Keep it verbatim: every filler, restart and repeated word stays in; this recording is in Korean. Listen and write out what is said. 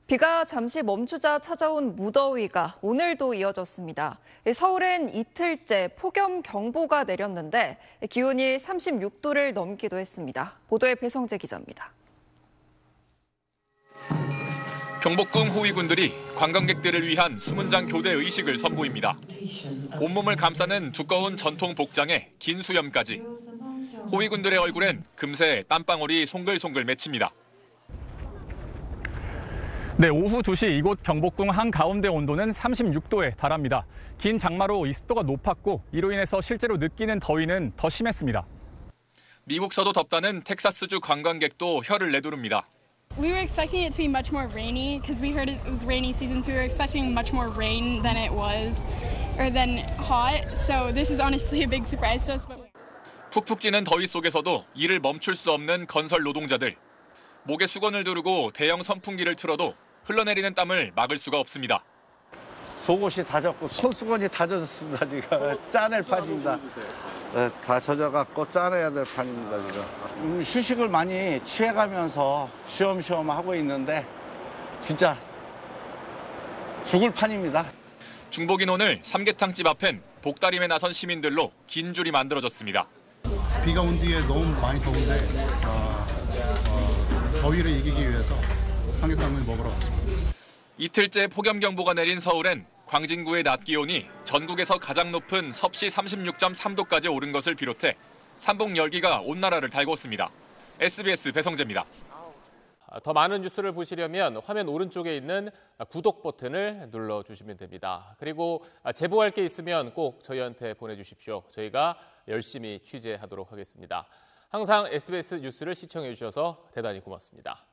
비가 잠시 멈추자 찾아온 무더위가 오늘도 이어졌습니다. 서울엔 이틀째 폭염경보가 내렸는데 기온이 삼십육 도를 넘기도 했습니다. 보도에 배성재 기자입니다. 경복궁 호위군들이 관광객들을 위한 수문장 교대 의식을 선보입니다. 온몸을 감싸는 두꺼운 전통 복장에 긴 수염까지. 호위군들의 얼굴엔 금세 땀방울이 송글송글 맺힙니다. 네, 오후 두 시 이곳 경복궁 한가운데 온도는 삼십육 도에 달합니다. 긴 장마로 습도가 높았고 이로 인해서 실제로 느끼는 더위는 더 심했습니다. 미국서도 덥다는 텍사스주 관광객도 혀를 내두릅니다. We were expecting it to be much more rainy because we heard it was rainy season, so we were expecting much more rain than it was, or than hot. So this is honestly a big surprise to us. But... 푹푹 찌는 더위 속에서도 일을 멈출 수 없는 건설 노동자들. 목에 수건을 두르고 대형 선풍기를 틀어도 흘러내리는 땀을 막을 수가 없습니다. 속옷이 다 젖고 손수건이 다 젖었습니다. 지금 짜낼 판입니다. 네, 다 젖어갖고 짜내야 될 판입니다. 지금 휴식을 많이 취해가면서 쉬엄쉬엄 하고 있는데 진짜 죽을 판입니다. 중복인 오늘 삼계탕집 앞엔 복다림에 나선 시민들로 긴 줄이 만들어졌습니다. 비가 온 뒤에 너무 많이 더운데 어, 어, 더위를 이기기 위해서 삼계탕을 먹으러 왔습니다. 이틀째 폭염경보가 내린 서울엔 광진구의 낮 기온이 전국에서 가장 높은 섭씨 삼십육 점 삼 도까지 오른 것을 비롯해 삼복 열기가 온 나라를 달궜습니다. 에스비에스 배성재입니다. 더 많은 뉴스를 보시려면 화면 오른쪽에 있는 구독 버튼을 눌러주시면 됩니다. 그리고 제보할 게 있으면 꼭 저희한테 보내주십시오. 저희가 열심히 취재하도록 하겠습니다. 항상 에스비에스 뉴스를 시청해 주셔서 대단히 고맙습니다.